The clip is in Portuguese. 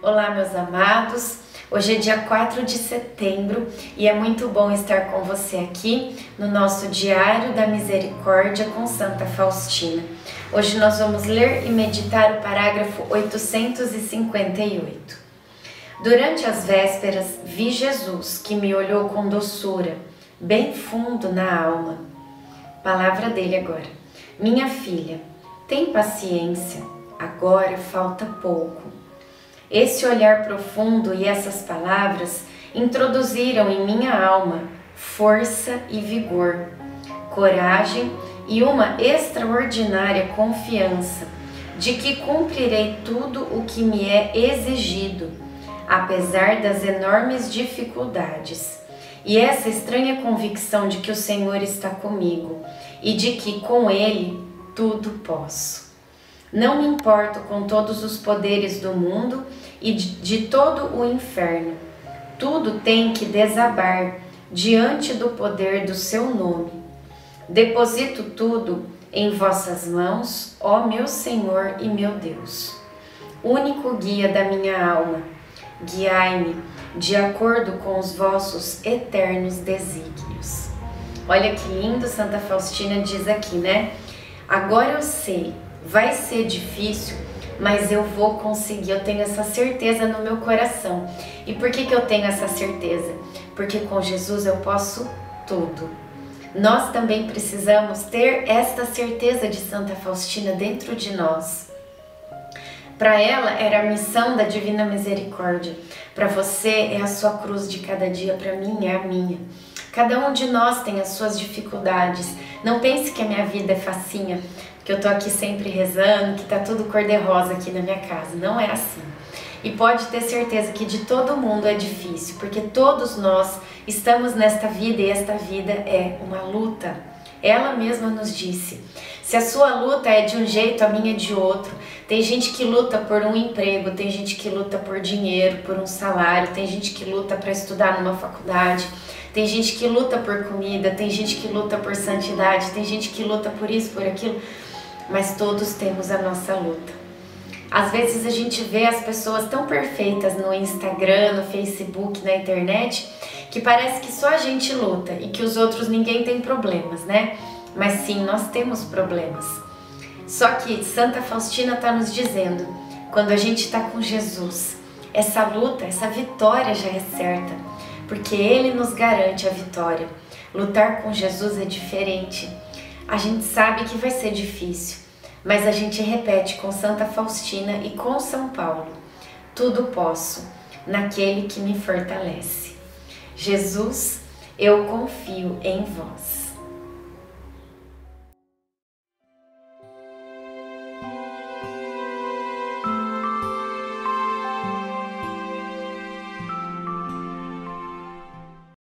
Olá, meus amados. Hoje é dia 4 de setembro e é muito bom estar com você aqui no nosso Diário da Misericórdia com Santa Faustina. Hoje nós vamos ler e meditar o parágrafo 858. Durante as vésperas, vi Jesus que me olhou com doçura, bem fundo na alma. Palavra dele agora. Minha filha, tem paciência, agora falta pouco. Esse olhar profundo e essas palavras introduziram em minha alma força e vigor, coragem e uma extraordinária confiança de que cumprirei tudo o que me é exigido, apesar das enormes dificuldades. E essa estranha convicção de que o Senhor está comigo e de que com Ele tudo posso. Não me importo com todos os poderes do mundo e de todo o inferno. Tudo tem que desabar diante do poder do seu nome. Deposito tudo em vossas mãos, ó meu Senhor e meu Deus. Único guia da minha alma, guiai-me de acordo com os vossos eternos desígnios. Olha que lindo, Santa Faustina diz aqui, né? Agora eu sei, vai ser difícil, mas eu vou conseguir, eu tenho essa certeza no meu coração. E por que eu tenho essa certeza? Porque com Jesus eu posso tudo. Nós também precisamos ter esta certeza de Santa Faustina dentro de nós. Para ela era a missão da Divina Misericórdia. Para você é a sua cruz de cada dia, para mim é a minha. Cada um de nós tem as suas dificuldades. Não pense que a minha vida é facinha, que eu tô aqui sempre rezando, que tá tudo cor-de-rosa aqui na minha casa. Não é assim. E pode ter certeza que de todo mundo é difícil, porque todos nós estamos nesta vida e esta vida é uma luta. Ela mesma nos disse, se a sua luta é de um jeito, a minha é de outro. Tem gente que luta por um emprego, tem gente que luta por dinheiro, por um salário, tem gente que luta para estudar numa faculdade, tem gente que luta por comida, tem gente que luta por santidade, tem gente que luta por isso, por aquilo, mas todos temos a nossa luta. Às vezes a gente vê as pessoas tão perfeitas no Instagram, no Facebook, na internet, que parece que só a gente luta e que os outros ninguém tem problemas, né? Mas sim, nós temos problemas. Só que Santa Faustina está nos dizendo, quando a gente está com Jesus, essa luta, essa vitória já é certa, porque Ele nos garante a vitória. Lutar com Jesus é diferente. A gente sabe que vai ser difícil, mas a gente repete com Santa Faustina e com São Paulo, tudo posso naquele que me fortalece. Jesus, eu confio em vós.